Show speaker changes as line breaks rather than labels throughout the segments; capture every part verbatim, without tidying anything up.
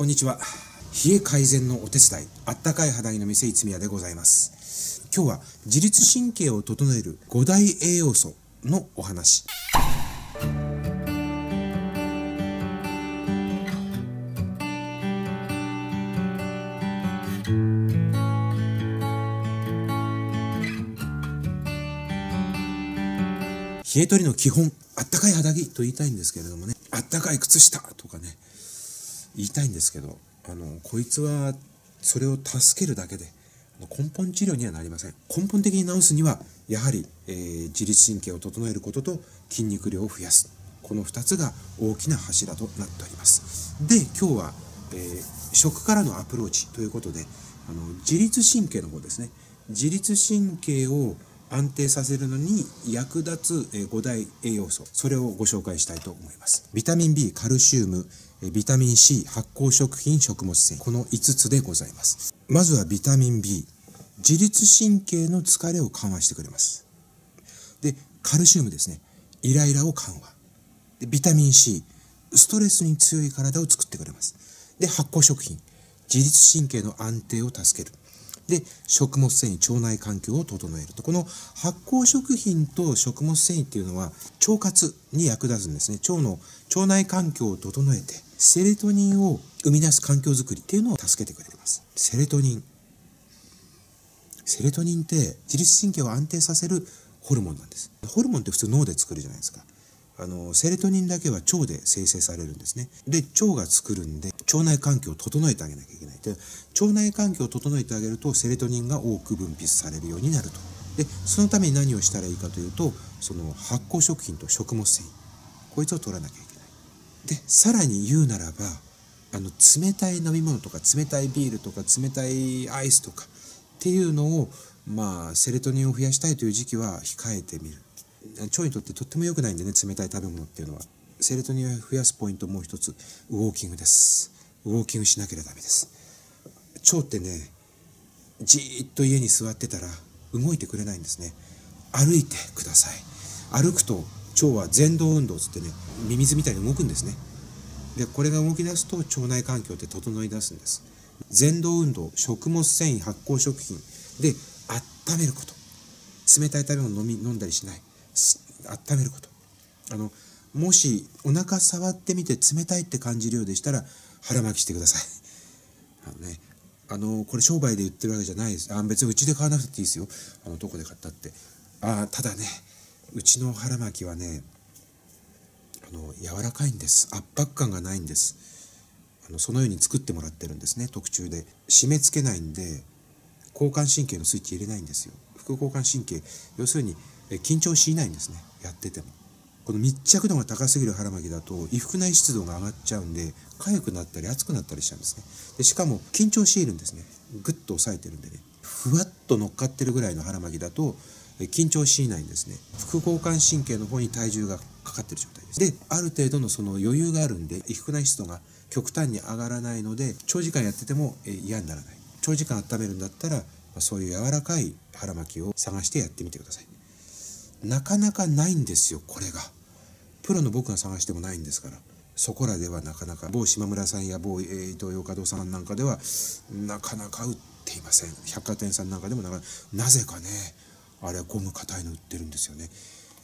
こんにちは。冷え改善のお手伝い、あったかい肌着の店いつみやでございます。今日は自律神経を整えるご大栄養素のお話。冷え取りの基本、あったかい肌着と言いたいんですけれどもね、あったかい靴下とかね言いたいんですけど、あのこいつはそれを助けるだけで根本治療にはなりません。根本的に治すにはやはり、えー、自律神経を整えることと筋肉量を増やす、このふたつが大きな柱となっております。で、今日は、えー、食からのアプローチということで、あの自律神経の方ですね。自律神経を安定させるのに役立つご大栄養素、それをご紹介したいと思います。ビタミン B、カルシウム、ビタミン C、発酵食品、食物繊維、このいつつでございます。まずはビタミン B、自律神経の疲れを緩和してくれます。で、カルシウムですね、イライラを緩和。で、ビタミン C、ストレスに強い体を作ってくれます。で、発酵食品、自律神経の安定を助ける。で、食物繊維、腸内環境を整えると。この発酵食品と食物繊維っていうのは腸活に役立つんですね。腸の腸内環境を整えてセレトニンを生み出す環境づくりっていうのを助けてくれます。セレトニンセレトニンって自律神経を安定させるホルモンなんです。ホルモンって普通脳で作るじゃないですか。あのセレトニンだけは腸で生成されるんですね。で、腸が作るんで腸内環境を整えてあげなきゃいけない。で、腸内環境を整えてあげるとセレトニンが多く分泌されるようになると。で、そのために何をしたらいいかというと、その発酵食品と食物繊維、こいつを取らなきゃいけない。で、さらに言うならば、あの冷たい飲み物とか冷たいビールとか冷たいアイスとかっていうのを、まあセレトニンを増やしたいという時期は控えてみる。腸にとってとっても良くないんでね、冷たい食べ物っていうのは。セレトニンを増やすポイントもう一つ、ウォーキングです。ウォーキングしなければダメです。腸ってね、じーっと家に座ってたら動いてくれないんですね。歩いてください。歩くと腸は前動運動つってね、ミミズみたいに動くんですね。で、これが動き出すと腸内環境って整い出すんです。前動運動、食物繊維、発酵食品で温めること。冷たい食べ物飲み飲んだりしない。温めること。あのもしお腹触ってみて冷たいって感じるようでしたら腹巻きしてください。あのね、あのこれ商売で言ってるわけじゃないです。あ、別にうちで買わなくていいですよ。あのどこで買ったって。あ、ただね、うちの腹巻きはね、あの柔らかいんです。圧迫感がないんです。あのそのように作ってもらってるんですね、特注で。締め付けないんで交感神経のスイッチ入れないんですよ。副交感神経、要するに緊張しないんですね、やってても。この密着度が高すぎる腹巻きだと衣服内湿度が上がっちゃうんで痒くなったり熱くなったりしちゃうんですね。で、しかも緊張しいるんですね。グッと押さえてるんでね、ふわっと乗っかってるぐらいの腹巻きだと緊張しないんですね。副交感神経の方に体重がかかってる状態です。で、ある程度のその余裕があるんで衣服内湿度が極端に上がらないので長時間やってても嫌にならない。長時間温めるんだったらそういう柔らかい腹巻きを探してやってみてください。なかなかないんですよ、これが。プロの僕が探してもないんですから。そこらではなかなか、某島村さんや某伊東洋華堂さんなんかではなかなか売っていません。百貨店さんなんかでもなかなか、なぜかね、あれはゴム硬いの売ってるんですよね。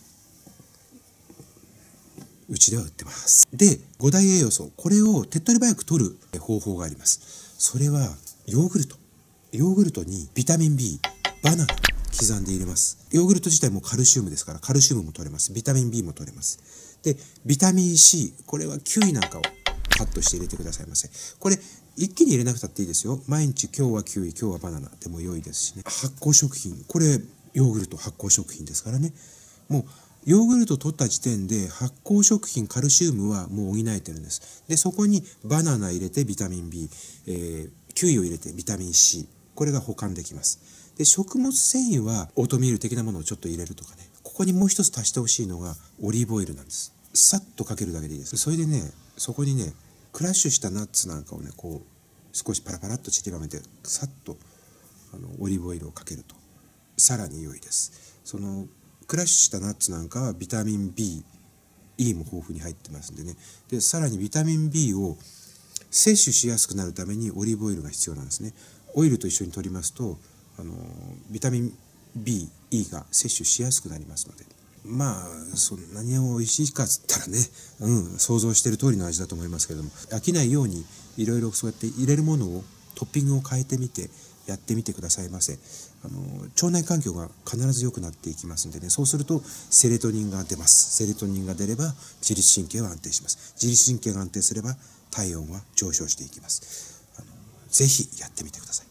うちでは売ってます。で、ご大栄養素、これを手っ取り早く取る方法があります。それはヨーグルト。ヨーグルトにビタミン B、バナナ刻んで入れます。ヨーグルト自体もカルシウムですから、カルシウムも取れます。ビタミン B も取れます。で、ビタミン C、これはキウイなんかをカットして入れてくださいませ。これ一気に入れなくたっていいですよ。毎日今日はキウイ、今日はバナナでも良いですしね。発酵食品、これヨーグルト発酵食品ですからね。もうヨーグルト取った時点で発酵食品、カルシウムはもう補えてるんです。で、そこにバナナ入れてビタミン B、えー、キウイを入れてビタミン C、これが保管できます。で、食物繊維はオートミール的なものをちょっと入れるとかね。ここにもう一つ足してほしいのがオリーブオイルなんです。さっとかけるだけでいいです。それでね、そこにね、クラッシュしたナッツなんかをね、こう少しパラパラっと散りばめて、さっとあのオリーブオイルをかけるとさらに良いです。そのクラッシュしたナッツなんかはビタミン B、E も豊富に入ってますんでね。で、さらにビタミン B を摂取しやすくなるためにオリーブオイルが必要なんですね。オイルと一緒に摂りますとあのビタミン ビー、E が摂取しやすくなりますので、まあそんなに美味しいかっつったらね、うん、想像している通りの味だと思いますけれども、飽きないようにいろいろそうやって入れるものをトッピングを変えてみてやってみてくださいませ。あの腸内環境が必ず良くなっていきますんでね、そうするとセレトニンが出ます。セレトニンが出れば自律神経は安定します。自律神経が安定すれば体温は上昇していきます。あのぜひやってみてください。